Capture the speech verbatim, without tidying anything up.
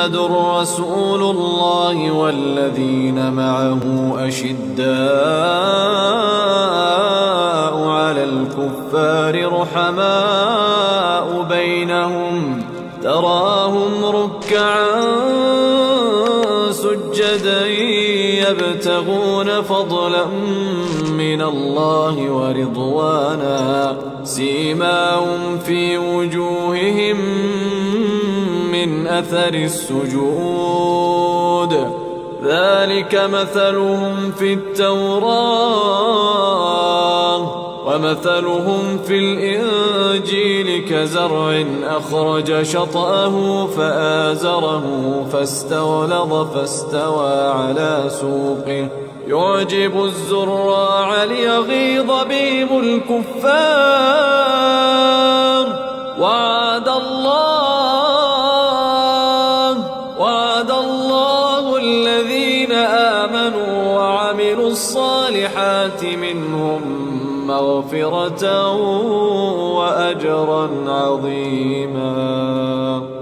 محمد رسول الله والذين معه أشداء على الكفار رحماء بينهم تراهم ركعا سجدا يبتغون فضلا من الله ورضوانا سيماهم في وجوههم من أثر السجود ذلك مثلهم في التوراة ومثلهم في الإنجيل كزرع أخرج شطأه فآزره فاستغلظ فاستوى على سوقه يعجب الزراع ليغيظ بهم الكفار وعد الله وعد الله الذين آمنوا وعملوا الصالحات منهم مغفرة وأجرا عظيما.